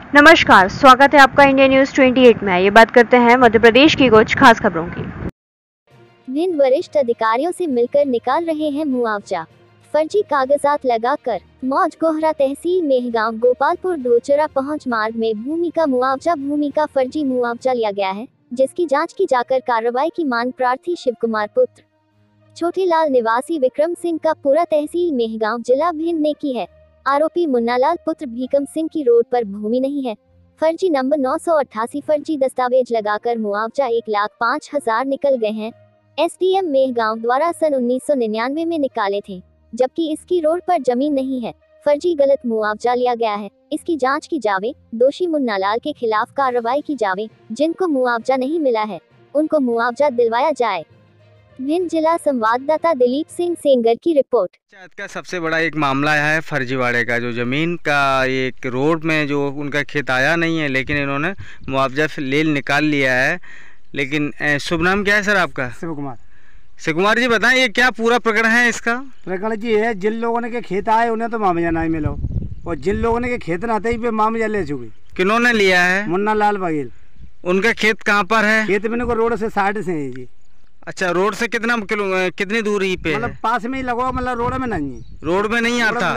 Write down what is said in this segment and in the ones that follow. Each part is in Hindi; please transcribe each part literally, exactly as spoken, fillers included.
नमस्कार, स्वागत है आपका इंडिया न्यूज अट्ठाईस में। ये बात करते हैं मध्य प्रदेश की कुछ खास खबरों की। भिंड वरिष्ठ अधिकारियों से मिलकर निकाल रहे हैं मुआवजा। फर्जी कागजात लगाकर मौज गोहरा तहसील मेहगांव गोपालपुर दोचरा पहुंच मार्ग में भूमि का मुआवजा भूमि का फर्जी मुआवजा लिया गया है, जिसकी जांच की जाकर कार्रवाई की मांग प्रार्थी शिव कुमार पुत्र छोटेलाल निवासी विक्रम सिंह का पूरा तहसील मेहगांव जिला भिंड ने की है। आरोपी मुन्नालाल पुत्र भीकम सिंह की रोड पर भूमि नहीं है। फर्जी नंबर नौ सौ अट्ठासी फर्जी दस्तावेज लगाकर मुआवजा एक लाख पाँच हजार निकल गए हैं। एसडीएम मेहगांव द्वारा सन उन्नीस सौ निन्यानवे में निकाले थे, जबकि इसकी रोड पर जमीन नहीं है। फर्जी गलत मुआवजा लिया गया है, इसकी जांच की जावे। दोषी मुन्नालाल के खिलाफ कार्रवाई की जावे। जिनको मुआवजा नहीं मिला है उनको मुआवजा दिलवाया जाए। भिंड जिला संवाददाता दिलीप सिंह सेंगर की रिपोर्ट। पंचायत का सबसे बड़ा एक मामला है फर्जीवाड़े का, जो ज़मीन का एक रोड में जो उनका खेत आया नहीं है, लेकिन इन्होंने मुआवजा ले निकाल लिया है। लेकिन शुभ नाम क्या है सर आपका? शिव कुमार। शिव कुमार जी बताएं, ये क्या पूरा प्रकरण है इसका? प्रकरण जी है, जिन लोगों ने के खेत आए उन्हें तो मुआवजा नहीं मिलो, और जिन लोगों ने के खेत न आते ही मुआवजा ले चुके। किन्होंने लिया है? मुन्नालाल बघेल। उनका खेत कहाँ पर है? खेत मैंने को रोड से साइड से है जी। अच्छा, रोड से कितना किलो कितनी दूरी पे? मतलब पास में ही लगवा, मतलब रोड में नहीं है। रोड में नहीं आता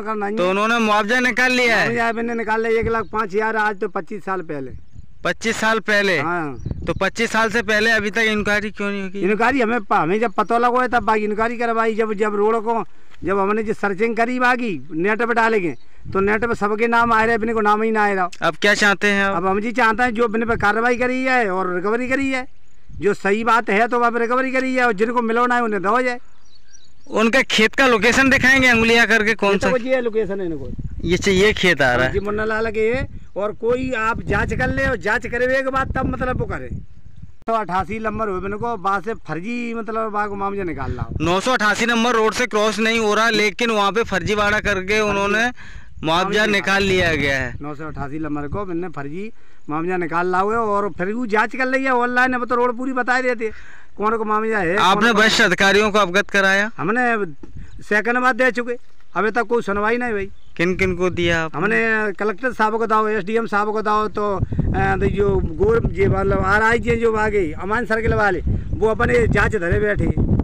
तो उन्होंने मुआवजा निकाल लिया है? मैंने निकाल लिया एक लाख पाँच हजार आज तो पच्चीस साल पहले। पच्चीस साल पहले? हाँ। तो पच्चीस साल से पहले अभी तक इंक्वायरी क्यों नहीं होगी? इंक्वायरी हमें हमें जब पता लगा तब बाकी इंक्वायरी करवाई। जब जब रोड को जब हमने जो सर्चिंग करी बाकी नेट पे डालेंगे तो नेट पे सबके नाम आ रहे, अपने को नाम ही ना आ रहा। अब क्या चाहते हैं? अब हम जी चाहते हैं जो अपने पे कार्रवाई करी है और रिकवरी करी है, जो सही बात है तो वहाँ पे रिकवरी करी है, और जिनको मिलवाना है उन्हें दो जाए। उनका खेत का लोकेशन दिखाएंगे अंगुलियां करके? कौन सा ये लोकेशन है इनको? ये ये खेत आ रहा है जी मुन्नालाल के है। और कोई आप जांच कर ले, और जांच करे के बाद तब मतलब वो करे। तो अठासी नंबर हो मैंने को वहाँ से फर्जी मतलब वहाँ को मामला निकाल रहा। नौ सौ अठासी नंबर रोड से क्रॉस नहीं हो रहा, लेकिन वहाँ पे फर्जीवाड़ा करके उन्होंने मुआवजा निकाल लिया गया है। नौ सौ अठासी नंबर को मैंने फर्जी मामला निकाल ला हुआ, और फिर वो जांच कर रही है ऑनलाइन। अब तो रोड पूरी बता देते कौन को मामला है। आपने वरिष्ठ अधिकारियों को अवगत कराया? हमने सेकंड बार दे चुके, अभी तक कोई सुनवाई नहीं भाई। किन किन को दिया आप? हमने कलेक्टर साहब को दाओ, एसडीएम साहब को दाओ, तो जो गोर जी मतलब आर आई जी जो आगे अमान सर्किल वाले वो अपने जांच धरे बैठे।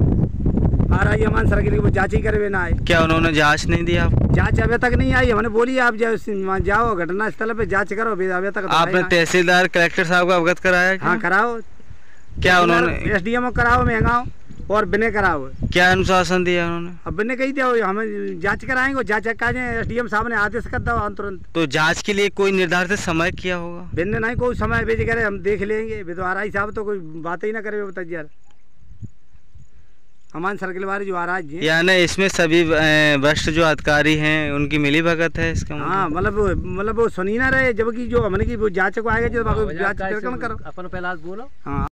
आर आई अमान सर्किल की वो जांच ही करे ना आए। क्या उन्होंने जांच नहीं दिया? जांच अभी तक नहीं आई। हमने बोली आप जाओ घटना स्थल पे जांच करो, अभी तक आपने तहसीलदार कलेक्टर साहब को अवगत कराया? हाँ कराओ। क्या उन्होंने? एसडीएम को कराओ महंगाओ और बिने कराओ। क्या अनुशासन दिया उन्होंने? अब बिने कही दिया हमें जांच कराएंगे, जांच एसडीएम साहब ने आदेश कर दो तुरंत। तो जांच के लिए कोई निर्धारित समय किया होगा? बिने नहीं कोई समय भेज करे, हम देख लेंगे। तो आर आई साहब तो कोई बात ही ना करे बताइए यार। अमान सर्किल वाले जो आ रहा है, यानी इसमें सभी वरिष्ठ जो अधिकारी हैं उनकी मिली भगत है इसका? हाँ, मतलब मतलब वो सुनी ना रहे, जबकि जो हमने की वो जांच को आएगा जो जांच करो अपन पहला बोलो। हाँ।